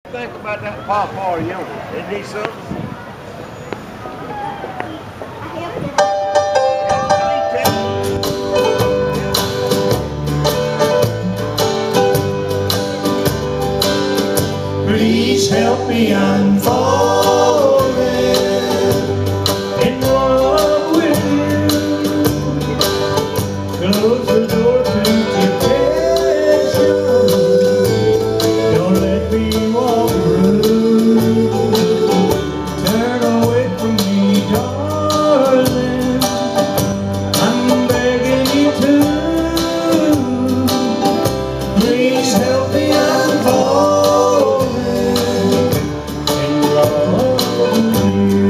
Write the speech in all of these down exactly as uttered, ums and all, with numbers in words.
Think about that pawpaw yonder. Isn't he something? Please help me, I'm falling in love with you. Close the door to temptation. Don't let me walk through. Turn away from me, darling. I'm begging you to. Please help me, I'm falling in love with you.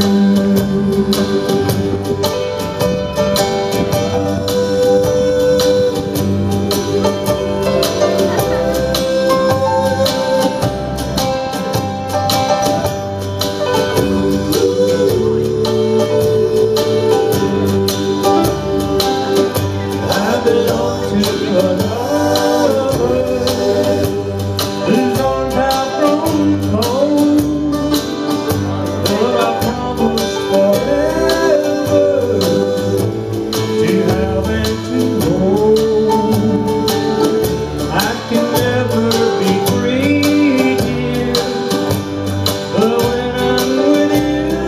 I belong to another whose arms have grown cold, but I promise forever to have and to hold. I can never be free, dear, but when I'm with you,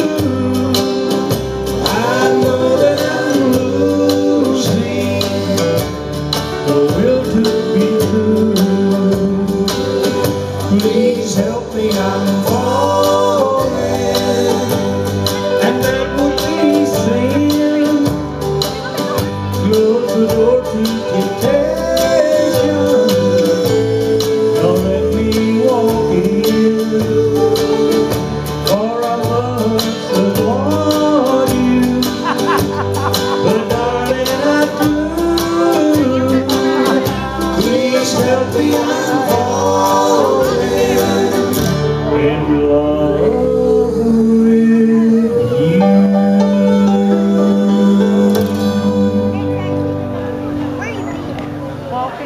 I know that I'm losing the will to be true. Please help me, I'm falling, and that would be sin. Close the door to temptation. Don't let me walk in, for I must adore you. But darling, I do. Please help me, I'm falling in love with you.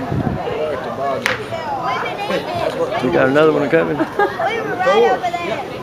You got another one coming? We were right over there.